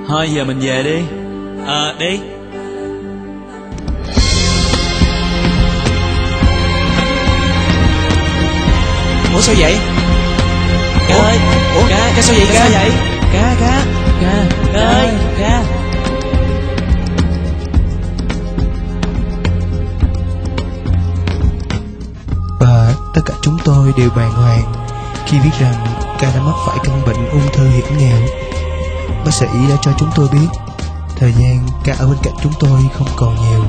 Thôi giờ mình về đi. Đi. Ủa sao vậy? Cá ơi. Ủa cá sao vậy? Cá sao vậy? Cá ơi, cá. Và tất cả chúng tôi đều bàng hoàng khi biết rằng Ca đã mắc phải căn bệnh ung thư hiểm nghèo. Bác sĩ đã cho chúng tôi biết thời gian Ca ở bên cạnh chúng tôi không còn nhiều.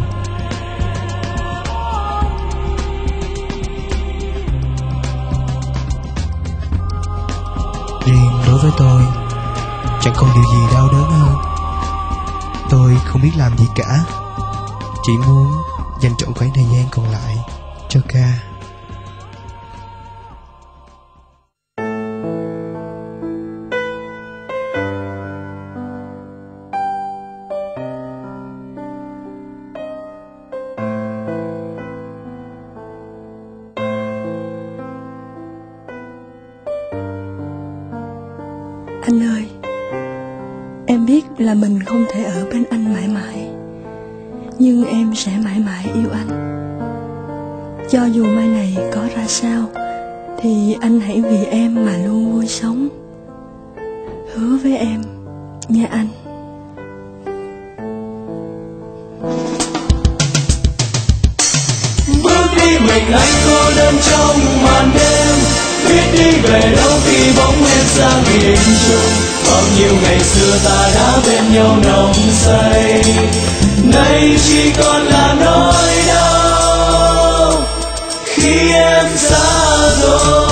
Riêng đối với tôi, chẳng còn điều gì đau đớn hơn. Tôi không biết làm gì cả, chỉ muốn dành trọn khoảng thời gian còn lại cho Ca. Anh ơi, em biết là mình không thể ở bên anh mãi mãi, nhưng em sẽ mãi mãi yêu anh. Cho dù mai này có ra sao, thì anh hãy vì em mà luôn vui sống. Hứa với em nha anh. Bước đi mình anh cô đơn trong màn đêm, biết đi về đâu khi bóng em xa nghìn trùng. Bao nhiêu ngày xưa ta đã bên nhau nồng say, nay chỉ còn là nỗi đau khi em xa rồi.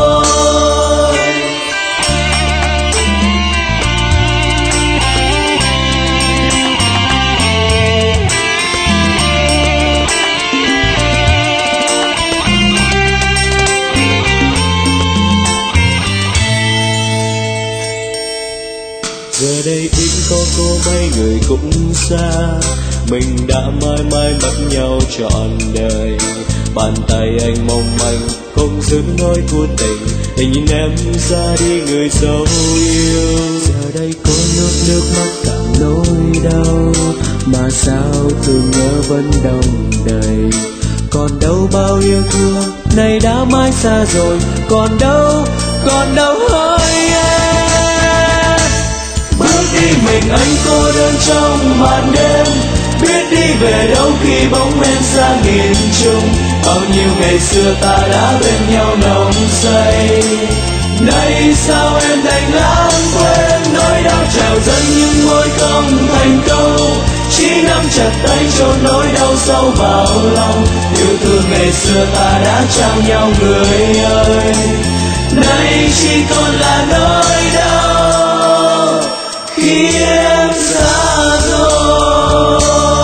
Giờ đây ít có cô mấy người cũng xa, mình đã mãi mãi mất nhau trọn đời. Bàn tay anh mong manh không giữ nói cuộc tình, để nhìn em ra đi người dấu yêu. Giờ đây có nước mắt cảm nỗi đau, mà sao thương nhớ vẫn đong đầy. Còn đâu bao yêu thương này đã mãi xa rồi, còn đâu hỡi em. Bước đi mình anh cô đơn trong màn đêm, biết đi về đâu khi bóng em xa nghìn trùng. Bao nhiêu ngày xưa ta đã bên nhau nồng say, nay sao em đành lãng quên. Nỗi đau trào dâng nhưng môi không thành câu, chỉ nắm chặt tay chôn nỗi đau sâu vào lòng. Yêu thương ngày xưa ta đã trao nhau người ơi, nay chỉ còn là nỗi đau khi em xa rồi.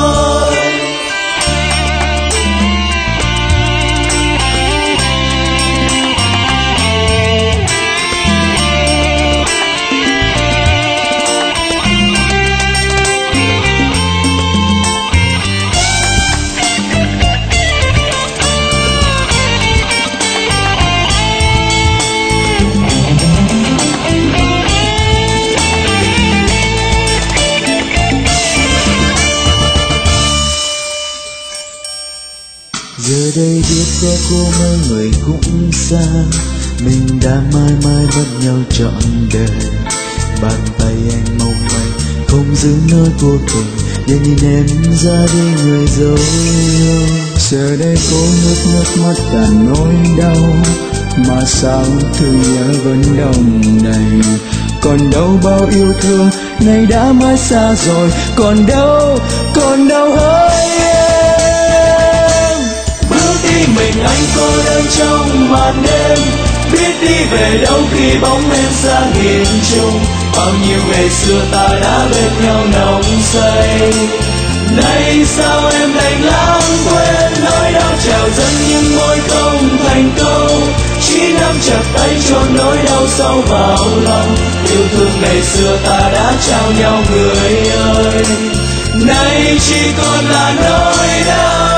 Giờ đây biết có cô mấy người cũng xa, mình đã mãi mãi mất nhau trọn đời. Bàn tay anh mong manh không giữ nỗi vô tình, để nhìn em ra đi người dấu yêu. Giờ đây có nước mắt cả nỗi đau, mà sao thương nhớ vẫn đong đầy. Còn đâu bao yêu thương này đã mãi xa rồi, còn đâu hỡi em. Bước đi mình anh cô đơn trong màn đêm, biết đi về đâu khi bóng em xa nghìn trùng. Bao nhiêu ngày xưa ta đã bên nhau nồng say, nay sao em đành lãng quên. Nỗi đau trào dâng nhưng môi không thành câu, chỉ nắm chặt tay chôn nỗi đau sâu vào lòng. Yêu thương ngày xưa ta đã trao nhau người ơi, nay chỉ còn là nỗi đau.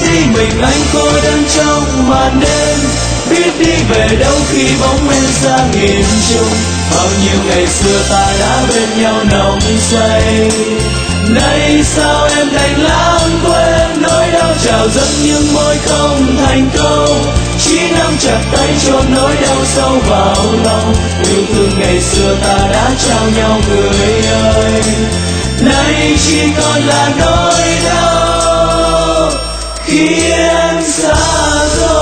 gì mình anh cô đơn trong màn đêm, biết đi về đâu khi bóng em xa nghìn trùng. Bao nhiêu ngày xưa ta đã bên nhau nồng say, nay sao em đành lãng quên, nỗi đau trào dâng nhưng môi không thành câu, chỉ nắm chặt tay chôn nỗi đau sâu vào lòng. Yêu thương ngày xưa ta đã trao nhau người ơi, nay chỉ còn là nỗi đau khi em xa rồi.